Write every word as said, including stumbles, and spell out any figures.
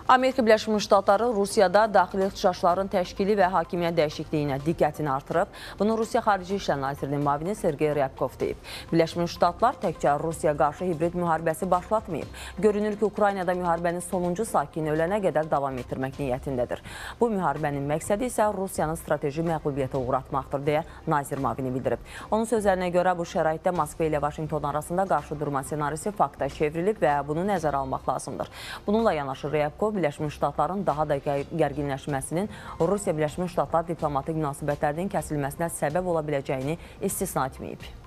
Amerika Birləşmiş Ştatları Rusiyada daxili ixtişaşların təşkili və hakimiyyət dəyişikliyinə diqqətini artırıb. Bunu Rusiya Xarici İşlər Nazirinin müavini Sergey Ryabkov deyib. Birləşmiş Ştatlar təkcə Rusiya qarşı hibrid müharibəsi başlatmayıb. Görünür ki, Ukraynada müharibənin sonuncu sakini ölənə qədər davam etdirmək niyyətindədir. Bu müharibənin məqsədi isə Rusiyanın strateji məğlubiyyətə uğratmaqdır, deyə nazir müavini bildirib. Onun sözlərinə görə bu şəraitdə Moskva ilə Vaşinqton arasında qarşı durma senarisi fakta çevrilib və bunu nəzərə almaq lazımdır. Bununla yanaşı Ryabkov Birləşmiş Ştatların daha da gərginləşməsinin Rusiya Birləşmiş Ştatlar diplomatik münasibətlərinin kəsilməsinə səbəb ola biləcəyini istisna etməyib.